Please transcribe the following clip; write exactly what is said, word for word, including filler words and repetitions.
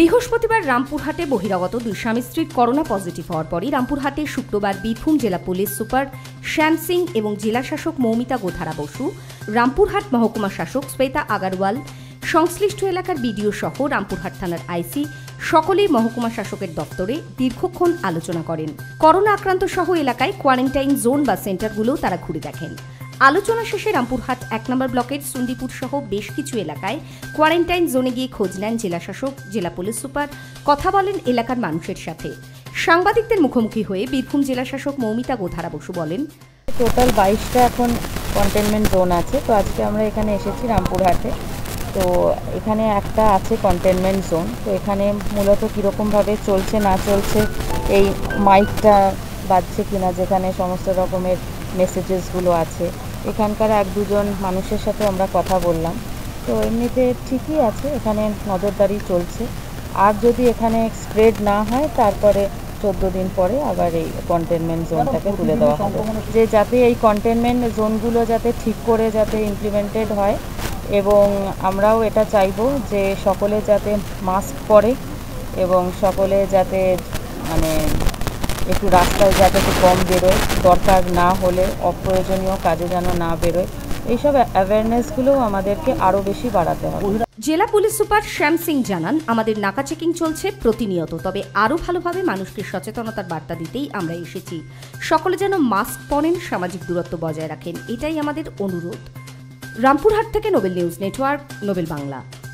বৃহস্পতিবার রামপুরহাটে বহিরাগত দুই স্বামী স্ত্রীর করোনা পজিটিভ হওয়ার পরই রামপুরহাটে শুক্রবার বীরভূম জেলা পুলিশ সুপার শ্যাম সিং এবং জেলা শাসক মৌমিতা গোধারা বসু, রামপুরহাট মহকুমা শাসক শ্বেতা আগারওয়াল, সংশ্লিষ্ট এলাকার বিডিও সহ রামপুরহাট থানার আইসি সকলেই মহকুমা শাসকের দপ্তরে দীর্ঘক্ষণ আলোচনা করেন। করোনা আক্রান্ত সহ এলাকায় কোয়ারেন্টাইন জোন বা সেন্টারগুলোও তারা ঘুরে দেখেন। আলোচনা শেষে রামপুরহাট এক নম্বর ব্লকের সুন্দিপুর সহ বেশ কিছু এলাকায় কোয়ারেন্টাইন জোনে গিয়ে খোঁজ নেন জেলা শাসক, জেলা পুলিশ সুপার, কথা বলেন এলাকার মানুষের সাথে। সাংবাদিকদের মুখোমুখি হয়ে বীরভূম জেলা শাসক মৌমিতা গোধারা বসু বলেন, টোটাল বাইশটা এখন কন্টেনমেন্ট জোন আছে। তো আজকে আমরা এখানে এসেছি রামপুরহাটে। তো এখানে একটা আছে কন্টেনমেন্ট জোন। তো এখানে মূলত কীরকমভাবে চলছে না চলছে, এই মাইকটা বাজছে কিনা, যেখানে সমস্ত রকমের মেসেজেসগুলো আছে, এখানকার এক দুজন মানুষের সাথে আমরা কথা বললাম। তো এমনিতে ঠিকই আছে, এখানে নজরদারি চলছে। আর যদি এখানে স্প্রেড না হয় তারপরে চোদ্দো দিন পরে আবার এই কন্টেনমেন্ট জোনটাকে তুলে দেওয়া হবে, যে যাতে এই কন্টেনমেন্ট জোনগুলো যাতে ঠিক করে যাতে ইমপ্লিমেন্টেড হয়। এবং আমরাও এটা চাইবো যে সকলে যাতে মাস্ক পরে এবং সকলে যাতে মানে একটু রাস্তায় যাতে একটু কম বেরোয়, দরকার না হলে অপ্রয়োজনীয় কাজে যেন না বেরোয়। এইসব অ্যাওয়ারনেসগুলোও আমাদেরকে আরও বেশি বাড়াতে হবে। জেলা পুলিশ সুপার শ্যাম সিং জানান, আমাদের নাকা চেকিং চলছে প্রতিনিয়ত, তবে আরও ভালোভাবে মানুষকে সচেতনতার বার্তা দিতেই আমরা এসেছি। সকলে যেন মাস্ক পরেন, সামাজিক দূরত্ব বজায় রাখেন, এটাই আমাদের অনুরোধ। রামপুরহাট থেকে Nobel news network, Nobel Bangla.